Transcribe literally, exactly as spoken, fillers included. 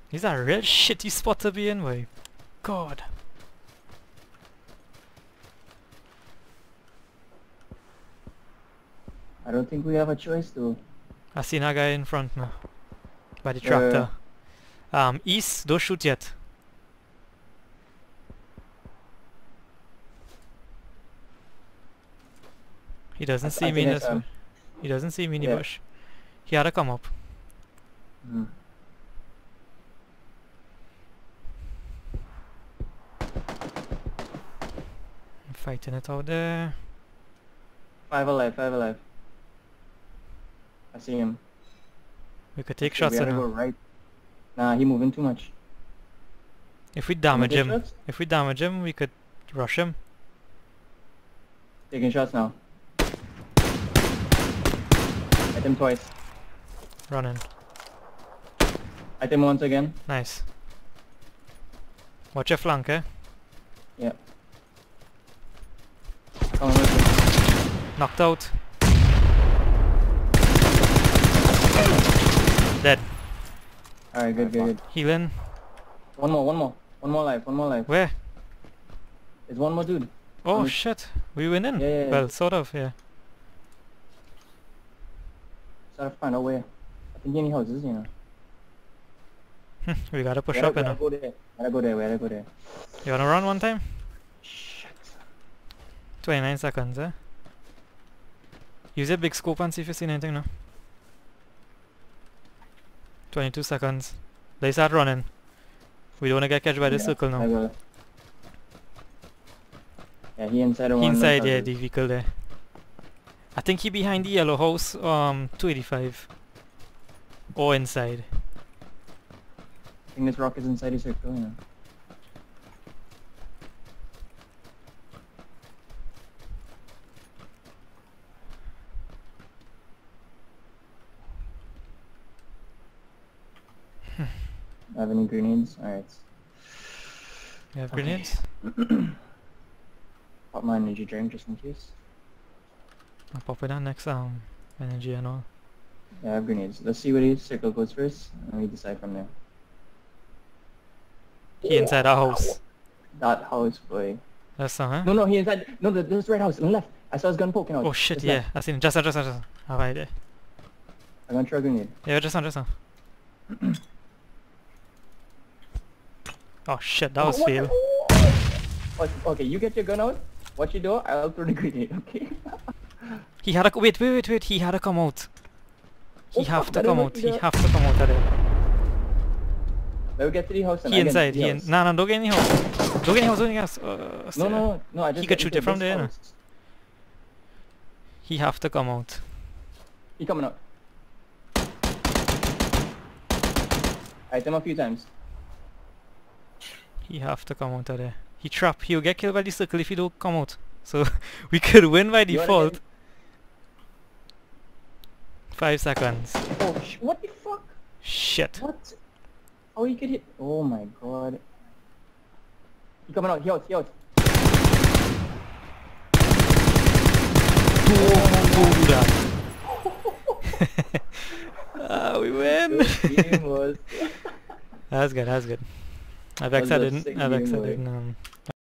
He's a real shitty spot to be in, boy. God. I don't think we have a choice though. I seen a guy in front now. By the Where? tractor. Um, east, don't shoot yet. He doesn't I- see I me in think I this saw him. bush. He doesn't see me in the Yeah. bush. He had to come up. Hmm. I'm fighting it out there. Five alive, five alive. I see him. We could take Okay, shots we on gotta go him. right. Nah, he moving too much. If we Can we damage take him, shots? if we damage him, we could rush him. Taking shots now. Hit him twice. Running. Hit him once again. Nice. Watch your flank, eh? Yeah. Come on, with me. Knocked out. Dead. Alright, good, good, good. Healing. One more, one more. One more life, one more life. Where? There's one more dude. Oh Um, shit. We winning? Yeah, yeah, yeah. Well, sort of, yeah. Just gotta find out where. I think any houses, you know. We gotta push Gotta- up, you gotta know. go there. Gotta go there, gotta go there. You wanna run one time? Shit. twenty-nine seconds, eh? Use your big scope and see if you see anything now. twenty-two seconds. They start running. We don't wanna get catch by the Yeah, circle I now. will. Yeah, he inside the He one. inside, yeah, houses. the vehicle there. I think he behind the yellow house, um, two eighty-five. Or inside. I think this rock is inside the circle, you know. Have any grenades? Alright. You have Okay. grenades? Pop my energy drink just in case. I'll pop it on next, um, energy and all. Yeah, I have grenades. Let's see where the circle goes first, and we decide from there. He inside our house. That house, boy. That's uh, huh? No, no, he inside. No, the, this red house on the left. I saw his gun poking out. Oh shit, Just yeah. left. I seen it. Just, just, just, just. Alright, there. I'm gonna try a grenade. Yeah, just on, just on. Oh shit, that was Oh, what fail. the- Okay, okay, you get your gun out. What you do? I'll throw the grenade. Okay. He had to wait, wait, wait, wait. He had to come out. He Oh, have fuck, to I don't come know out. what He you do. have to come out of there. Let me get to the house. and He I get inside. to the He in. house. Nah, nah, don't get in the house. Don't get in the house. Don't get in the house. Uh, No, stay there. no, no. I just He get could shoot into it from this there, no? house. He have to come out. He coming out. I hit him a few times. He have to come out of there. He trap. He'll get killed by the circle if he don't come out. So we could win by You wanna default. get- Five seconds. Oh, sh what the fuck? Shit. What? How he could hit? Oh my god. He coming out. He out. He out. Do that. Ah, we win. This game was. That's good. That's good. I That vex was I a didn't. sick I vex I game, boy. didn't. Um,